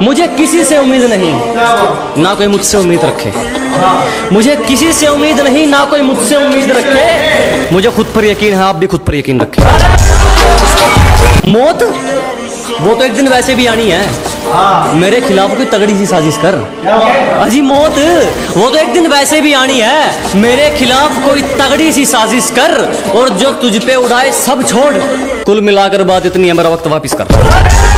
मुझे किसी से उम्मीद नहीं, ना कोई मुझसे उम्मीद रखे। मुझे किसी से उम्मीद नहीं, ना कोई मुझसे उम्मीद रखे। मुझे खुद पर यकीन है, आप भी खुद पर यकीन रखें। मौत वो तो एक दिन वैसे भी आनी है। मेरे खिलाफ कोई तगड़ी सी साजिश कर। अजी मौत वो तो एक दिन वैसे भी आनी है। मेरे खिलाफ कोई तगड़ी सी साजिश कर, और जो तुझ पे उड़ाए सब छोड़। कुल मिलाकर बात इतनी है, मेरा वक्त वापिस कर।